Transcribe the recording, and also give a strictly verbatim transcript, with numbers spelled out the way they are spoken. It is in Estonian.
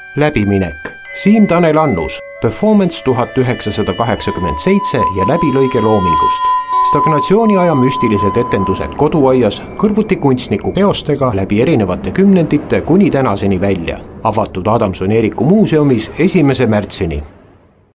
läbiminek. Siim Tanel Annus, Performance tuhat üheksasada kaheksakümmend seitse ja läbilõige loomingust. Stagnatsiooniaja müstilised etendused koduaias kõrvuti kunstniku teostega läbi erinevate kümnendite kuni tänaseni välja. Avatud Adamson-Eeriku muuseumis esimese märtsini.